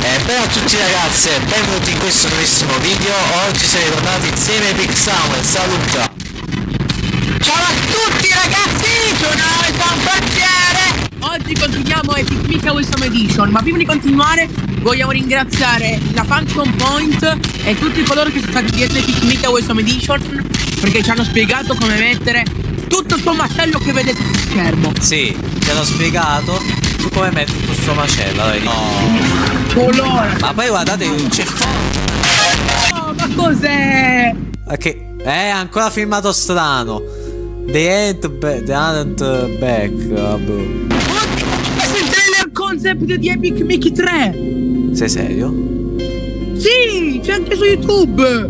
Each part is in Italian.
Bene a tutti ragazzi e benvenuti in questo nuovissimo video. Oggi siamo tornati insieme a Big Samuel, saluta! Ciao a tutti ragazzi, sono Alessandro. Oggi continuiamo Epic Mickey Wisdom Edition, ma prima di continuare vogliamo ringraziare la Function Point e tutti coloro che sono stati dietro Epic Mickey Wisdom Edition, perché ci hanno spiegato come mettere tutto sto macello che vedete sul schermo. Sì, ti hanno spiegato su come mettere tutto sto macello, vedi? Colore. Ma poi guardate, c'è Oh, ma cos'è? che è ancora filmato strano. The ain't back. Boh. Questo è il trailer concept di Epic Mickey 3. Sei serio? Sì, c'è anche su YouTube.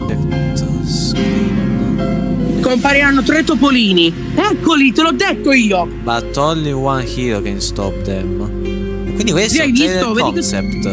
Compariranno 3 topolini. Eccoli, te l'ho detto io. But only one hero can stop them. Quindi questo è il trailer concept.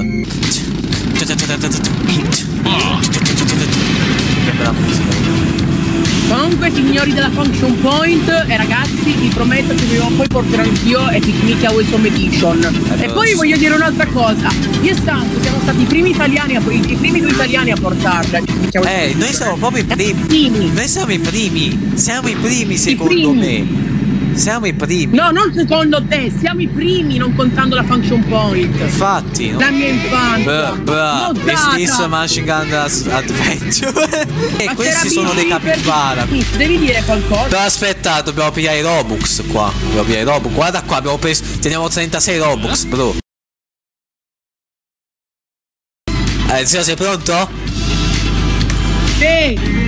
Che bella musica. Comunque signori della Function Point e ragazzi, vi prometto che prima o poi porterò anch'io Epic Mickey Wisdom Edition. E poi voglio dire un'altra cosa. Io e Santo siamo stati i primi italiani i primi 2 italiani a portarla. Noi siamo proprio i primi. Noi siamo i primi. Siamo i primi secondo me. Siamo i primi. No, non secondo te, siamo i primi, non contando la Function Point. Infatti, no? La mia infanzia. This Machine Gun Adventure. E questi sono dei capibara. Devi dire qualcosa. Però aspetta, dobbiamo pigliare i Robux qua. Dobbiamo pigliare i Robux. Guarda qua, abbiamo preso. Teniamo 36 Robux, bro. Zio, sei pronto? Sì.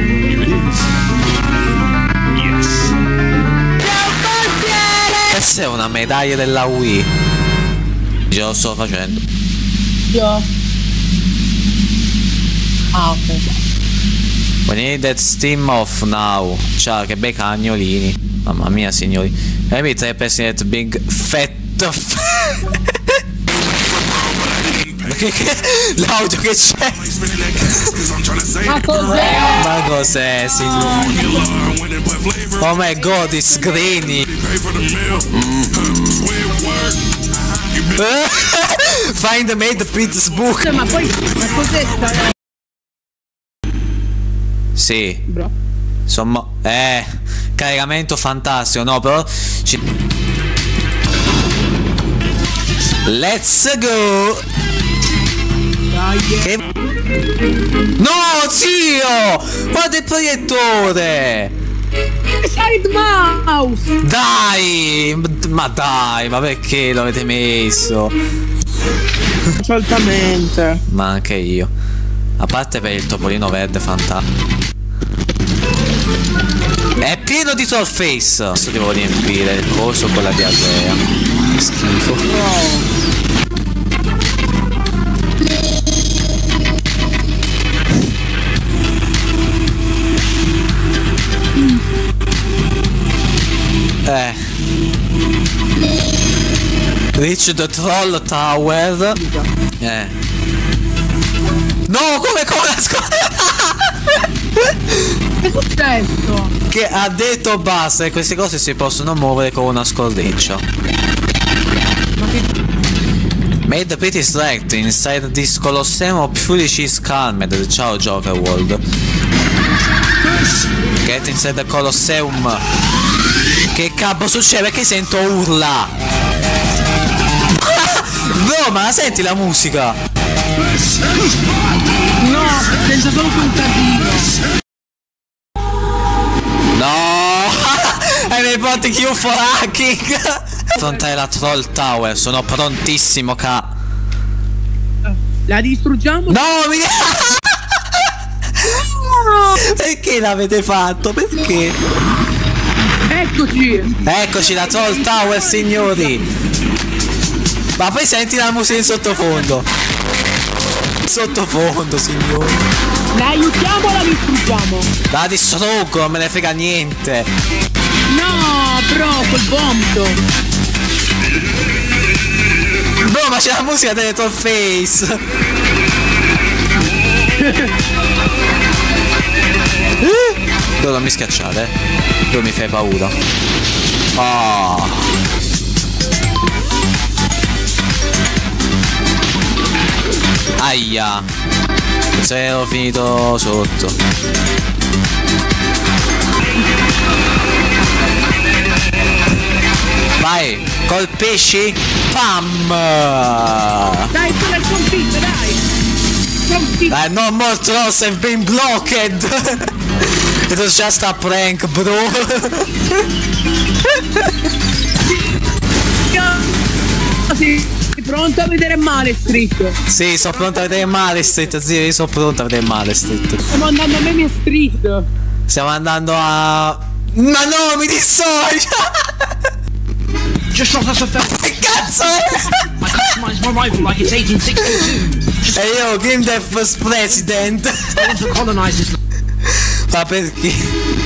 Questa è una medaglia della Wii. Ce lo sto facendo. Io. Ah, ok. We need that steam off now. Ciao, che bei cagnolini. Mamma mia, signori. Maybe 3% big fat. L'audio che c'è. Ma cos'è? Ma cos'è, signori? Oh my god, it's grainy. Find the made Prince book. Ma poi, ma cos'è sta? Sì. Bro. Insomma, caricamento fantastico, no, però let's go. Che... No, zio! Guarda il proiettore! Side mouse! Dai! Ma dai, ma perché l'avete messo? Assolutamente. Ma anche io. A parte per il topolino verde fantastico. È pieno di troll face. Adesso devo riempire il coso con la diarrea. Che schifo. Wow. Reach the troll tower. No, come Che è successo? Che ha detto basta e queste cose si possono muovere con una scorreggia. Made the pretty strength inside this Colosseum of foolish is calmed. Ciao Joker World. Get inside the Colosseum. Che cavolo succede? Perché sento urla? Bro, ma la senti la musica? No, sento solo un casino. No! Hai dei botti Q for hacking! Affrontare la Troll Tower, sono prontissimo, La distruggiamo? No, perché l'avete fatto? Perché? Eccoci! Eccoci la Troll Tower, signori! Ma poi senti la musica in sottofondo! Sottofondo, signori! La aiutiamo o la distruggiamo? La distruggo, non me ne frega niente! No, bro, quel vomito! Bro, ma c'è la musica delle Troll Face! Bro, non mi schiacciare, Bro, mi fai paura. Oh. Aia. Se ero finito sotto. Vai, colpisci. Pam. Dai, tu l'hai sconfitto, dai. No more trolls have been blocked. It was just a prank, bro. Sei pronto a vedere male Street? Sì, sono pronto a vedere male Street, zio, io sono pronto a vedere male Street. Stiamo andando a Meme Street. Stiamo andando a... Ma no, mi dissocio! Che cazzo è? E io, Game Death President. Ma perché?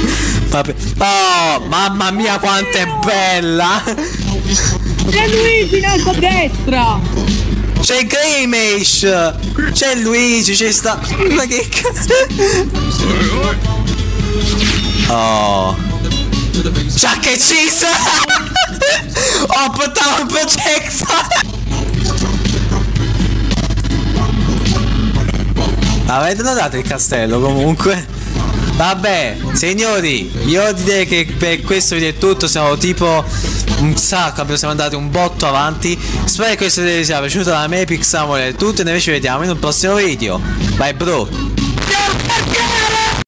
Oh, mamma mia quanto è bella! C'è Luigi in alto a destra! C'è Grimace! C'è Luigi, c'è sta... Ma che cazzo? Oh! Chuck e Cheese! Up Town Projection! Avete notato il castello comunque? Vabbè, signori, io direi che per questo video è tutto. Siamo tipo un sacco, siamo andati un botto avanti. Spero che questo video sia piaciuto. Da me Pixamore è tutto e noi ci vediamo in un prossimo video. Bye bro.